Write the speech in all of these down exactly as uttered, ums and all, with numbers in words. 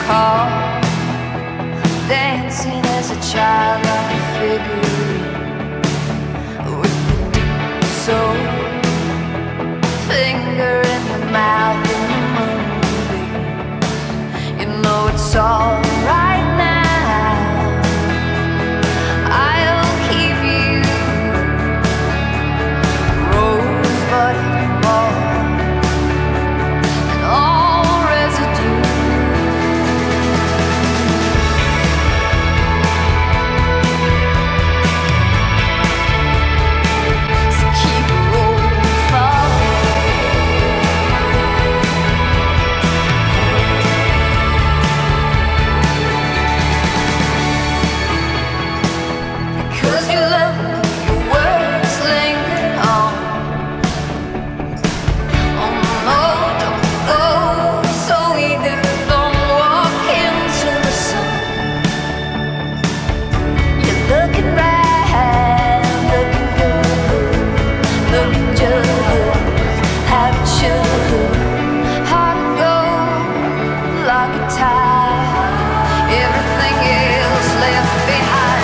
recall dancing as a child like a figurine with your soul, finger in your mouth in the moonbeam. You know it's all right now. I'll keep you rosebud more and all residue. So keep rolling forward. Cause you love me, your words linger on. Oh no, don't go so eager, don't walk into the sun. You're looking right, looking good, looking just how it should. Hard to go, lock it tight, everything else left behind.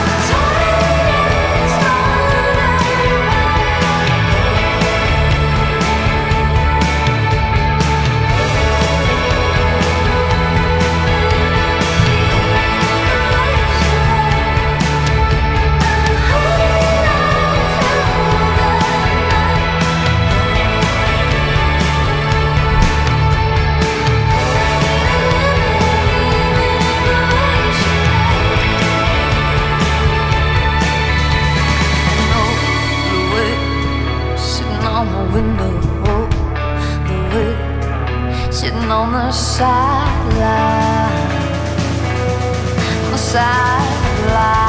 Window, the way sitting on the sideline, on the sideline.